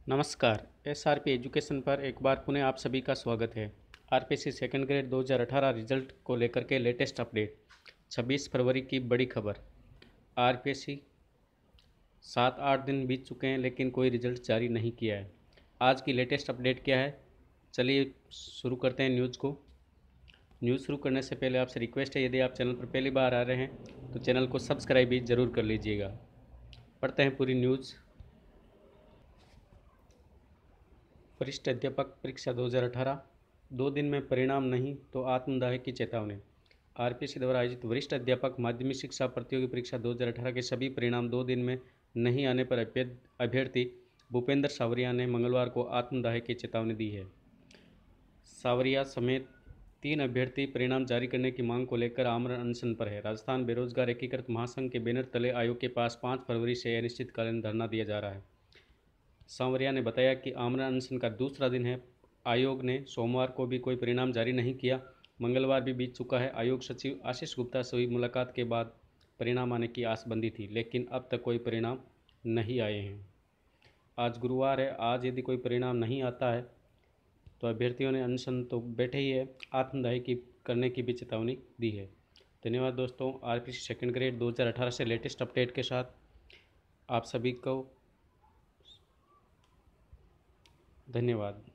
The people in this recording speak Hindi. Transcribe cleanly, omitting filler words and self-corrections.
नमस्कार। एसआरपी एजुकेशन पर एक बार पुनः आप सभी का स्वागत है। आरपीएससी सेकंड ग्रेड 2018 रिजल्ट को लेकर के लेटेस्ट अपडेट 26 फरवरी की बड़ी खबर। आरपीएससी 7-8 दिन बीत चुके हैं लेकिन कोई रिजल्ट जारी नहीं किया है। आज की लेटेस्ट अपडेट क्या है, चलिए शुरू करते हैं न्यूज़ को। न्यूज़ शुरू करने से पहले आपसे रिक्वेस्ट है, यदि आप चैनल पर पहली बार आ रहे हैं तो चैनल को सब्सक्राइब भी ज़रूर कर लीजिएगा। पढ़ते हैं पूरी न्यूज़। वरिष्ठ अध्यापक परीक्षा 2018, 2 दिन में परिणाम नहीं तो आत्मदाह की चेतावनी। आरपीएससी द्वारा आयोजित वरिष्ठ अध्यापक माध्यमिक शिक्षा प्रतियोगी परीक्षा 2018 के सभी परिणाम 2 दिन में नहीं आने पर अभ्यर्थी भूपेंद्र सावरिया ने मंगलवार को आत्मदाह की चेतावनी दी है। सावरिया समेत 3 अभ्यर्थी परिणाम जारी करने की मांग को लेकर आमरण अनशन पर है। राजस्थान बेरोजगार एकीकृत महासंघ के बैनर तले आयोग के पास 5 फरवरी से अनिश्चितकालीन धरना दिया जा रहा है। सांवरिया ने बताया कि आमरण अनशन का दूसरा दिन है। आयोग ने सोमवार को भी कोई परिणाम जारी नहीं किया। मंगलवार भी बीत चुका है। आयोग सचिव आशीष गुप्ता से हुई मुलाकात के बाद परिणाम आने की आस बंधी थी, लेकिन अब तक कोई परिणाम नहीं आए हैं। आज गुरुवार है। आज यदि कोई परिणाम नहीं आता है तो अभ्यर्थियों ने अनशन तो बैठे ही है, आत्मदाही की करने की भी चेतावनी दी है। धन्यवाद दोस्तों। आरपीएससी सेकंड ग्रेड 2018 से लेटेस्ट अपडेट के साथ आप सभी को धन्यवाद।